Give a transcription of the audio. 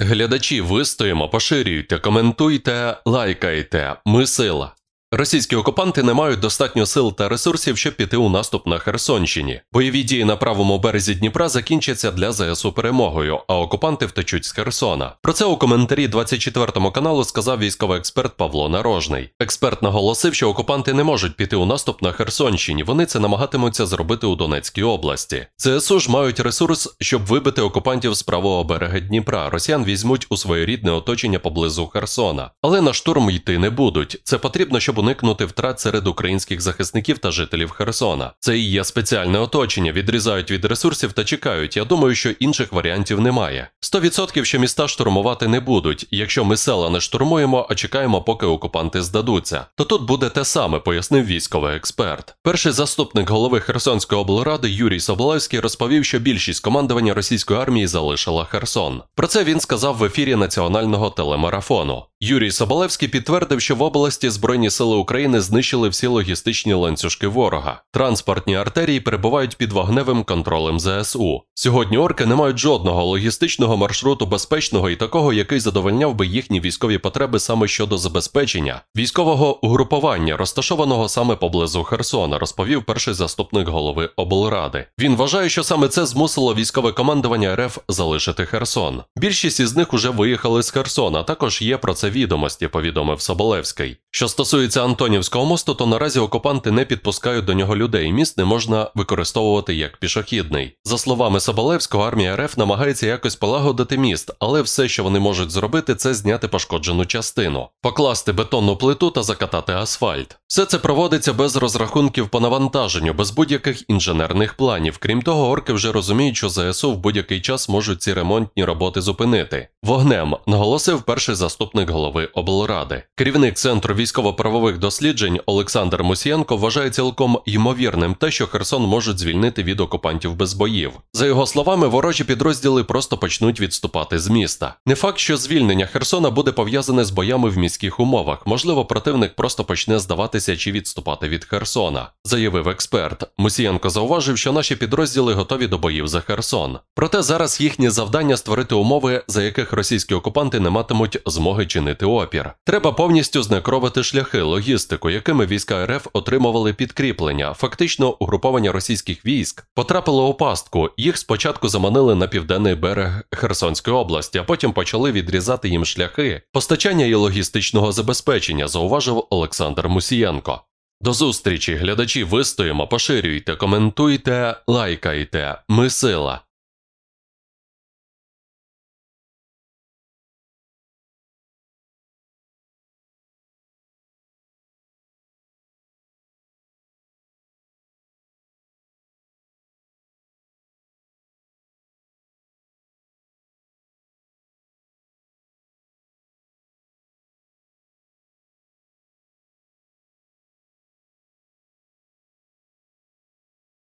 Глядачі, вистоїмо, поширюйте, коментуйте, лайкайте. Ми сила. Російські окупанти не мають достатньо сил та ресурсів, щоб піти у наступ на Херсонщині. Бойові дії на правому березі Дніпра закінчаться для ЗСУ перемогою, а окупанти втечуть з Херсона. Про це у коментарі 24 каналу сказав військовий експерт Павло Нарожний. Експерт наголосив, що окупанти не можуть піти у наступ на Херсонщині, вони це намагатимуться зробити у Донецькій області. ЗСУ ж мають ресурс, щоб вибити окупантів з правого берега Дніпра. Росіян візьмуть у своєрідне оточення поблизу Херсона. Але на штурм йти не будуть. Це потрібно, щоб уникнути втрат серед українських захисників та жителів Херсона. Це і є спеціальне оточення, відрізають від ресурсів та чекають. Я думаю, що інших варіантів немає. 100% що міста штурмувати не будуть. Якщо ми села не штурмуємо, а чекаємо, поки окупанти здадуться, то тут буде те саме, пояснив військовий експерт. Перший заступник голови Херсонської облради Юрій Соболевський розповів, що більшість командування російської армії залишила Херсон. Про це він сказав в ефірі національного телемарафону. Юрій Соболевський підтвердив, що в області Збройні сили України знищили всі логістичні ланцюжки ворога. Транспортні артерії перебувають під вогневим контролем ЗСУ. Сьогодні орки не мають жодного логістичного маршруту безпечного і такого, який задовольняв би їхні військові потреби саме щодо забезпечення військового угрупування, розташованого саме поблизу Херсона, розповів перший заступник голови облради. Він вважає, що саме це змусило військове командування РФ залишити Херсон. Більшість із них уже виїхали з Херсона, також є про це відомості, повідомив Соболевський. Що стосується Антонівського мосту, то наразі окупанти не підпускають до нього людей, міст не можна використовувати як пішохідний. За словами Соболевського, армія РФ намагається якось полагодити міст, але все, що вони можуть зробити, це зняти пошкоджену частину, покласти бетонну плиту та закатати асфальт. Все це проводиться без розрахунків по навантаженню, без будь-яких інженерних планів. Крім того, орки вже розуміють, що ЗСУ в будь-який час можуть ці ремонтні роботи зупинити. Вогнем, наголосив перший заступник голови облради. Керівник Центру військово-правових досліджень Олександр Мусієнко вважає цілком ймовірним те, що Херсон можуть звільнити від окупантів без боїв. За його словами, ворожі підрозділи просто почнуть відступати з міста. Не факт, що звільнення Херсона буде пов'язане з боями в міських умовах. Можливо, противник просто почне здаватися чи відступати від Херсона, заявив експерт. Мусієнко зауважив, що наші підрозділи готові до боїв за Херсон. Проте зараз їхнє завдання створити умови, за яких російські окупанти не матимуть змоги чинити опір. Треба повністю знекровити шляхи, логістику, якими війська РФ отримували підкріплення. Фактично, угруповання російських військ потрапило у пастку. Їх спочатку заманили на південний берег Херсонської області, а потім почали відрізати їм шляхи постачання і логістичного забезпечення, зауважив Олександр Мусієнко. До зустрічі, глядачі, вистоїмо, поширюйте, коментуйте, лайкайте. Ми сила.